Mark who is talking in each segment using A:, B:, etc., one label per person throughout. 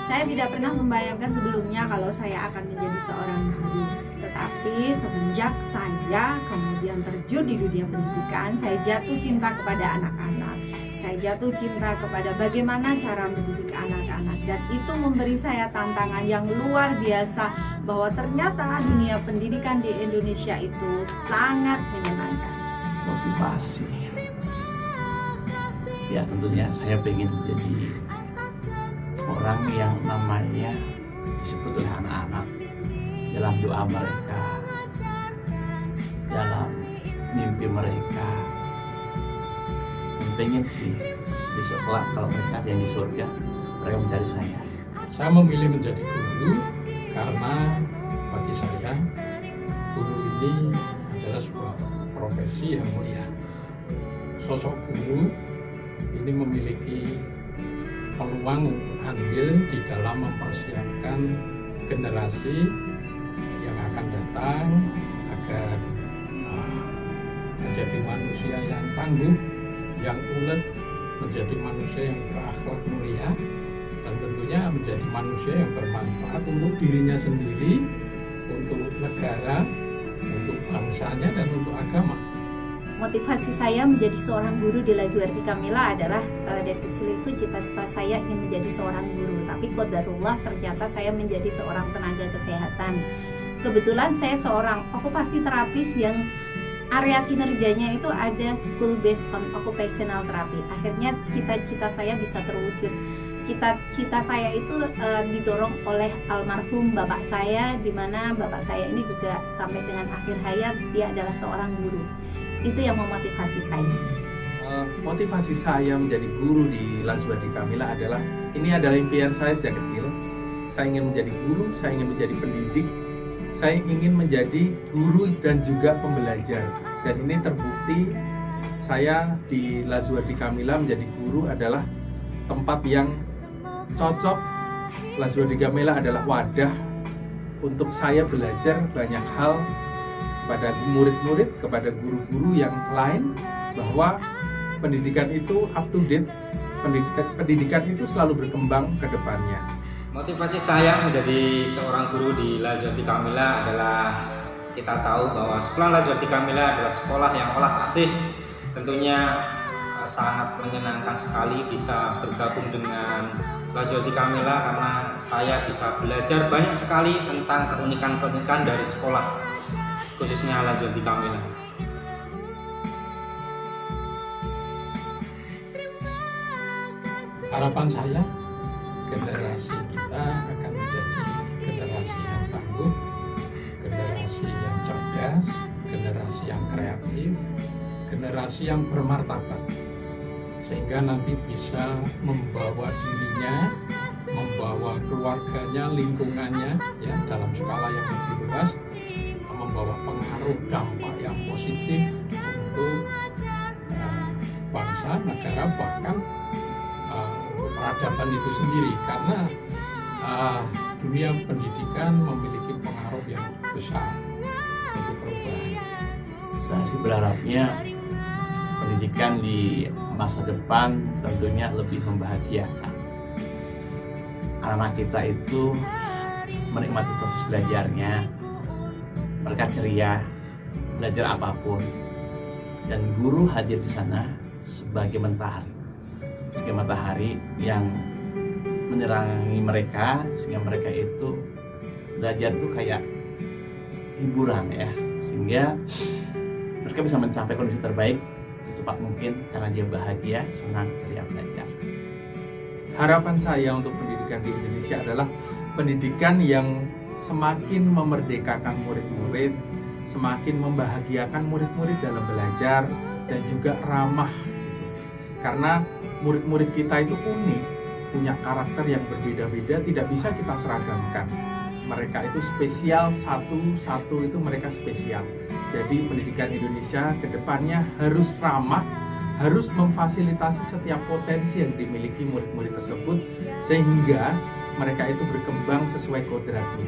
A: Saya tidak pernah membayangkan sebelumnya kalau saya akan menjadi seorang guru. Tetapi semenjak saya kemudian terjun di dunia pendidikan, saya jatuh cinta kepada anak-anak. Saya jatuh cinta kepada bagaimana cara mendidik anak-anak. Dan itu memberi saya tantangan yang luar biasa bahwa ternyata dunia pendidikan di Indonesia itu sangat menyenangkan.
B: Motivasi. Ya tentunya saya pengen menjadi orang yang namanya disebut anak-anak dalam doa mereka, dalam mimpi mereka. Pengen sih besok kelak kalau mereka yang di surga, mereka mencari saya.
C: Saya memilih menjadi guru karena bagi saya guru ini adalah sebuah profesi yang mulia. Sosok guru ini memiliki peluang untuk andil di dalam mempersiapkan generasi yang akan datang agar menjadi manusia yang tangguh, yang ulet, menjadi manusia yang berakhlak mulia, dan tentunya menjadi manusia yang bermanfaat untuk dirinya sendiri, untuk negara, untuk bangsanya, dan untuk agama.
A: Motivasi saya menjadi seorang guru di Lazuardi Kamila adalah dari kecil itu cita-cita saya ingin menjadi seorang guru. Tapi qadarullah ternyata saya menjadi seorang tenaga kesehatan. Kebetulan saya seorang okupasi terapis yang area kinerjanya itu ada school based on occupational therapy. Akhirnya cita-cita saya bisa terwujud. Cita-cita saya itu didorong oleh almarhum bapak saya, di mana bapak saya ini juga sampai dengan akhir hayat dia adalah seorang guru. Itu yang memotivasi saya.
D: Motivasi saya menjadi guru di Lazuardi Kamila adalah impian saya sejak kecil. Saya ingin menjadi guru, saya ingin menjadi pendidik, saya ingin menjadi guru dan juga pembelajar. Dan ini terbukti saya di Lazuardi Kamila menjadi guru adalah tempat yang cocok. Lazuardi Kamila adalah wadah untuk saya belajar banyak hal kepada murid-murid, kepada guru-guru yang lain, bahwa pendidikan itu up to date, pendidikan itu selalu berkembang ke depannya.
E: Motivasi saya menjadi seorang guru di Lazuardi Kamila adalah kita tahu bahwa sekolah Lazuardi Kamila adalah sekolah yang welas asih. Tentunya sangat menyenangkan sekali bisa bergabung dengan Lazuardi Kamila karena saya bisa belajar banyak sekali tentang keunikan-keunikan dari sekolah, khususnya Lazuardi Kamila.
C: Harapan saya, generasi kita akan menjadi generasi yang tangguh, generasi yang cerdas, generasi yang kreatif, generasi yang bermartabat, sehingga nanti bisa membawa dirinya, membawa keluarganya, lingkungannya ya dalam skala yang lebih luas, membawa pengaruh dampak yang positif untuk bangsa, negara, bahkan untuk peradaban itu sendiri, karena dunia pendidikan memiliki pengaruh yang besar untuk perubahan.
B: Saya sih berharapnya pendidikan di masa depan tentunya lebih membahagiakan. Anak-anak kita itu menikmati proses belajarnya, mereka ceria, belajar apapun, dan guru hadir di sana sebagai matahari yang menerangi mereka, sehingga mereka itu belajar itu kayak hiburan ya, sehingga mereka bisa mencapai kondisi terbaik secepat mungkin karena dia bahagia, senang, ceria belajar.
D: Harapan saya untuk pendidikan di Indonesia adalah pendidikan yang semakin memerdekakan murid-murid, semakin membahagiakan murid-murid dalam belajar, dan juga ramah. Karena murid-murid kita itu unik, punya karakter yang berbeda-beda, tidak bisa kita seragamkan. Mereka itu spesial, satu-satu itu mereka spesial. Jadi pendidikan Indonesia ke depannya harus ramah, harus memfasilitasi setiap potensi yang dimiliki murid-murid tersebut, sehingga mereka itu berkembang sesuai kodratnya.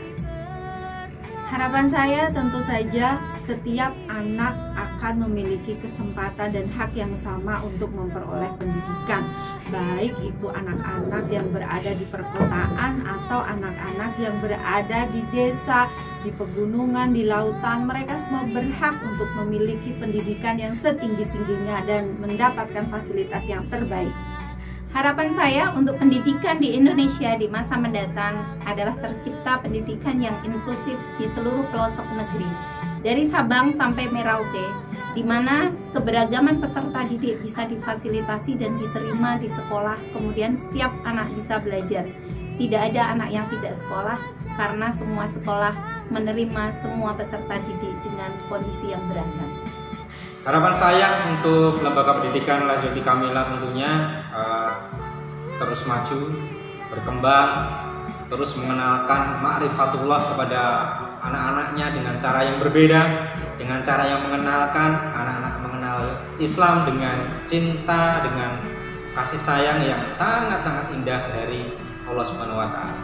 A: Harapan saya tentu saja setiap anak akan memiliki kesempatan dan hak yang sama untuk memperoleh pendidikan.
F: baik itu anak-anak yang berada di perkotaan atau anak-anak yang berada di desa, di pegunungan, di lautan. Mereka semua berhak untuk memiliki pendidikan yang setinggi-tingginya dan mendapatkan fasilitas yang terbaik.
A: Harapan saya untuk pendidikan di Indonesia di masa mendatang adalah tercipta pendidikan yang inklusif di seluruh pelosok negeri, dari Sabang sampai Merauke, di mana keberagaman peserta didik bisa difasilitasi dan diterima di sekolah. Kemudian setiap anak bisa belajar. Tidak ada anak yang tidak sekolah, karena semua sekolah menerima semua peserta didik dengan kondisi yang beragam.
E: Harapan saya untuk lembaga pendidikan Lazwati Kamila tentunya terus maju, berkembang, terus mengenalkan ma'rifatullah kepada anak-anaknya dengan cara yang berbeda, dengan cara yang mengenalkan anak-anak mengenal Islam dengan cinta, dengan kasih sayang yang sangat-sangat indah dari Allah Subhanahu wa Ta'ala.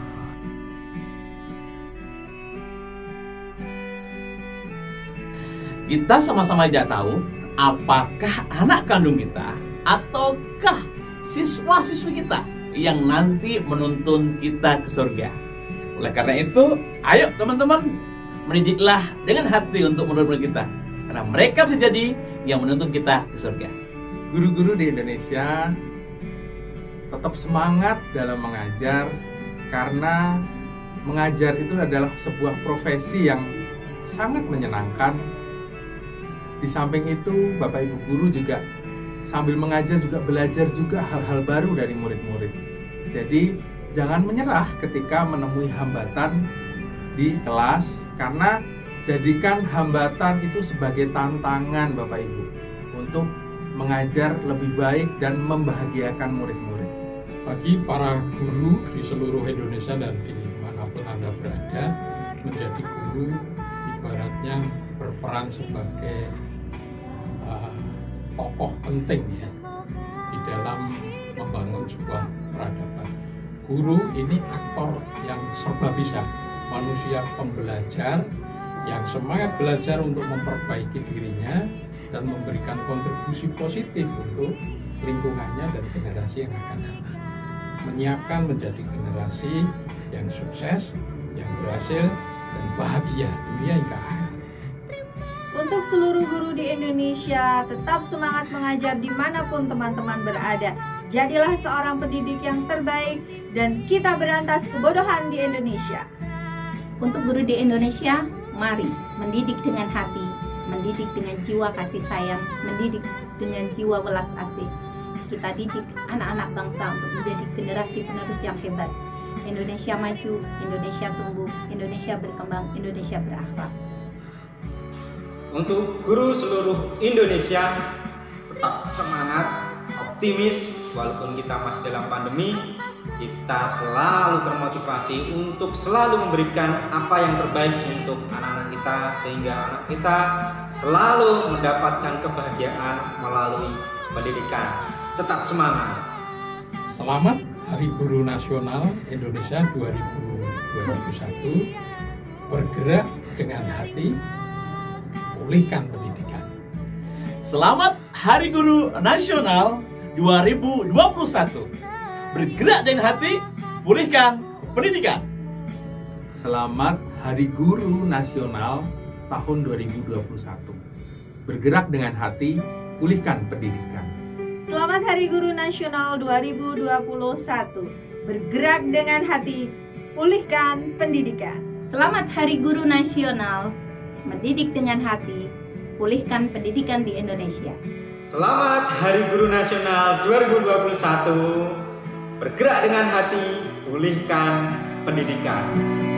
B: Kita sama-sama tidak tahu apakah anak kandung kita ataukah siswa-siswi kita yang nanti menuntun kita ke surga. Oleh karena itu, ayo teman-teman, mendidiklah dengan hati untuk menurut kita, karena mereka bisa jadi yang menuntun kita ke surga.
D: Guru-guru di Indonesia tetap semangat dalam mengajar, karena mengajar itu adalah sebuah profesi yang sangat menyenangkan. Di samping itu, Bapak Ibu guru juga sambil mengajar juga belajar juga hal-hal baru dari murid-murid. Jadi jangan menyerah ketika menemui hambatan di kelas, karena jadikan hambatan itu sebagai tantangan Bapak Ibu untuk mengajar lebih baik dan membahagiakan murid-murid.
C: Bagi para guru di seluruh Indonesia dan dimanapun Anda berada, menjadi guru ibaratnya berperan sebagai tokoh penting ya, di dalam membangun sebuah peradaban. Guru ini aktor yang serba bisa, manusia pembelajar yang semangat belajar untuk memperbaiki dirinya dan memberikan kontribusi positif untuk lingkungannya dan generasi yang akan datang. Menyiapkan menjadi generasi yang sukses, yang berhasil, dan bahagia dunia hingga akhir.
F: Untuk seluruh guru di Indonesia, tetap semangat mengajar dimanapun teman-teman berada. Jadilah seorang pendidik yang terbaik dan kita berantas kebodohan di Indonesia.
A: Untuk guru di Indonesia, mari mendidik dengan hati, mendidik dengan jiwa kasih sayang, mendidik dengan jiwa welas asih. Kita didik anak-anak bangsa untuk menjadi generasi penerus yang hebat. Indonesia maju, Indonesia tumbuh, Indonesia berkembang, Indonesia berakhlak.
E: Untuk guru seluruh Indonesia, tetap semangat, optimis, walaupun kita masih dalam pandemi, kita selalu termotivasi untuk selalu memberikan apa yang terbaik untuk anak-anak kita, sehingga anak kita selalu mendapatkan kebahagiaan melalui pendidikan. Tetap semangat.
C: Selamat Hari Guru Nasional Indonesia 2021. Bergerak dengan hati, pulihkan pendidikan.
B: Selamat Hari Guru Nasional 2021. Bergerak dengan hati, pulihkan pendidikan.
D: Selamat Hari Guru Nasional tahun 2021. Bergerak dengan hati, pulihkan pendidikan.
F: Selamat Hari Guru Nasional 2021. Bergerak dengan hati, pulihkan pendidikan.
A: Selamat Hari Guru Nasional, mendidik dengan hati, pulihkan pendidikan di Indonesia.
E: Selamat Hari Guru Nasional 2021. Bergerak dengan hati, pulihkan pendidikan.